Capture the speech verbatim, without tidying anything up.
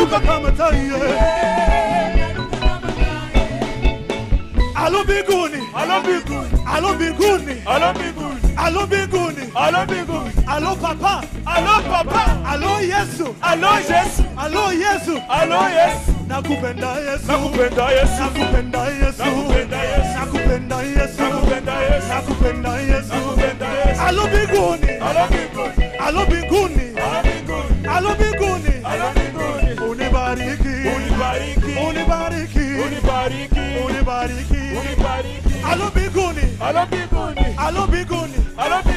naruka kama tai. Alo biguni, alo biguni, alo biguni, alo biguni, alo biguni, alo biguni, alo papa, alo papa, alo Yesu, alo Yesu, alo Yesu, alo Yesu. Nakupenda Yesu, nakupenda Yesu, nakupenda Yesu, nakupenda Yesu, nakupenda Yesu, nakupenda Yesu, nakupenda Yesu, nakupenda Yesu. Alo biguni, alo biguni, alo biguni, alo biguni, alo biguni. Unibariki, unibariki, unibariki, unibariki, unibariki, unibariki. Alo biguni, alo biguni, alo biguni, alo biguni.